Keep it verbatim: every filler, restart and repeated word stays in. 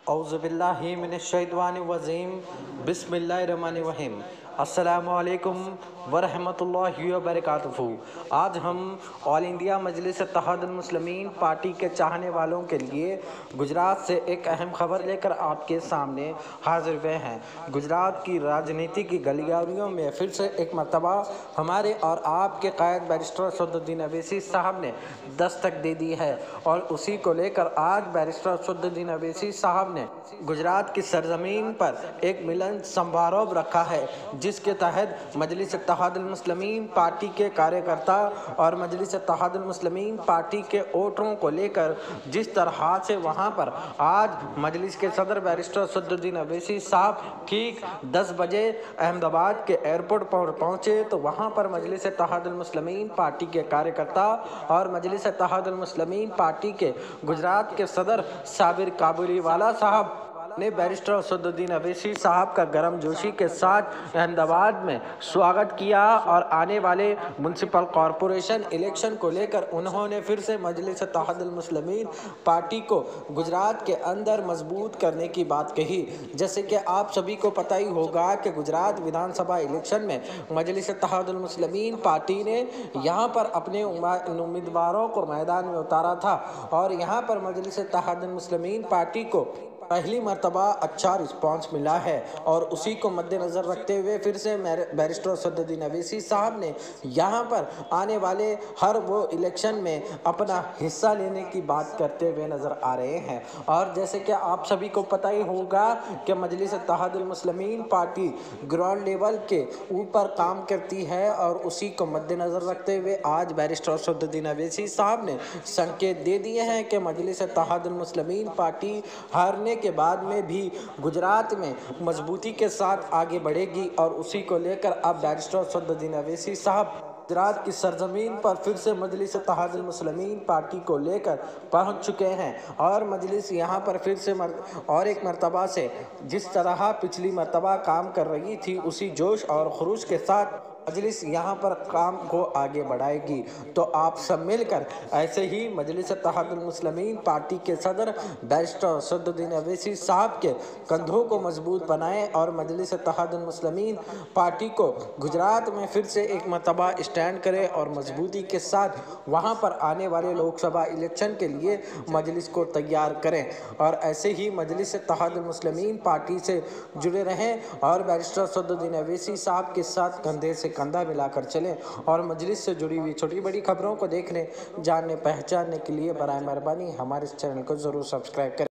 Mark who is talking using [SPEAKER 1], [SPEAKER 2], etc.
[SPEAKER 1] औज़ु बिल्लाहि मिनश्शैतानिर्रजीम बिस्मिल्लाहिर्रहमानिर्रहीम। अस्सलामु अलैकुम वरहमतुल्लाहि वबरकातुहू। आज हम all India Majlis Ittehadul Muslimeen party के चाहने वालों के लिए गुजरात से एक अहम खबर लेकर आपके सामने हाजिर हुए हैं। गुजरात की राजनीति की गलियारियों में फिर से एक मरतबा हमारे और आपके कायद बैरिस्टर असदुद्दीन अवैसी साहब ने दस्तक दे दी है, और उसी को लेकर आज बैरिस्टर असदुद्दीन अवैसी साहब ने गुजरात की सरजमीन पर एक मिलन समारोह रखा है, जिसके तहत मजलिस इत्तेहादुल मुस्लिमीन पार्टी के कार्यकर्ता और मजलिस इत्तेहादुल मुस्लिमीन पार्टी के वोटरों को लेकर जिस तरह से वहां पर आज मजलिस के सदर बैरिस्टर असदुद्दीन अवैसी साहब ठीक दस बजे अहमदाबाद के एयरपोर्ट पर पहुंचे, तो वहां पर मजलिस इत्तेहादुल मुस्लिमीन पार्टी के कार्यकर्ता और मजलिस इत्तेहादुल मुस्लिमीन पार्टी के गुजरात के सदर साबिर काबुलीवाला साहब ने बैरिस्टर असदुद्दीन अवैसी साहब का गर्म जोशी के साथ अहमदाबाद में स्वागत किया, और आने वाले म्युनिसिपल कॉरपोरेशन इलेक्शन को लेकर उन्होंने फिर से मजलिस इत्तेहादुल मुस्लिमीन पार्टी को गुजरात के अंदर मजबूत करने की बात कही। जैसे कि आप सभी को पता ही होगा कि गुजरात विधानसभा इलेक्शन में मजलिस इत्तेहादुल मुस्लिमीन पार्टी ने यहाँ पर अपने उम्मीदवारों को मैदान में उतारा था, और यहाँ पर मजलिस इत्तेहादुल मुस्लिमीन पार्टी को पहली मरतबा अच्छा रिस्पांस मिला है, और उसी को मद्देनज़र रखते हुए फिर से बैरिस्टर असदुद्दीन अवैसी साहब ने यहाँ पर आने वाले हर वो इलेक्शन में अपना हिस्सा लेने की बात करते हुए नज़र आ रहे हैं। और जैसे कि आप सभी को पता ही होगा कि Majlis Ittehadul Muslimeen party ground level के ऊपर काम करती है, और उसी को मद्देनज़र रखते हुए आज बैरिस्टर असदुद्दीन अवैसी साहब ने संकेत दे दिए हैं कि मजलिस इत्तेहादुल मुस्लिमीन पार्टी हारने के बाद में भी गुजरात में मजबूती के साथ आगे बढ़ेगी, और उसी को लेकर अब बैरिस्टर असदुद्दीन अवैसी साहब गुजरात की सरजमीन पर फिर से मजलिस इत्तेहादुल मुस्लिमीन पार्टी को लेकर पहुंच चुके हैं, और मजलिस यहां पर फिर से मर, और एक मरतबा से जिस तरह पिछली मरतबा काम कर रही थी उसी जोश और खरूश के साथ मजलिस यहाँ पर काम को आगे बढ़ाएगी। तो आप सब मिलकर ऐसे ही मजलिस इत्तेहादुल मुस्लिमीन पार्टी के सदर बैरिस्टर असदुद्दीन अवैसी साहब के कंधों को मजबूत बनाएं, और मजलिस इत्तेहादुल मुस्लिमीन पार्टी को गुजरात में फिर से एक मरतबा स्टैंड करें, और मजबूती के साथ वहाँ पर आने वाले लोकसभा इलेक्शन के लिए मजलिस को तैयार करें, और ऐसे ही मजलिस इत्तेहादुल मुस्लिमीन पार्टी से जुड़े रहें, और बैरिस्टर असदुद्दीन अवैसी साहब के साथ कंधे से कंधा मिलाकर चलें, और मजलिस से जुड़ी हुई छोटी बड़ी खबरों को देखने जानने पहचानने के लिए बराए मेहरबानी हमारे इस चैनल को ज़रूर सब्सक्राइब करें।